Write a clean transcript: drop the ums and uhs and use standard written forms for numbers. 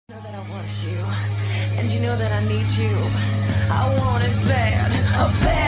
know that I want you, and you know that I need you. I want it bad, bad.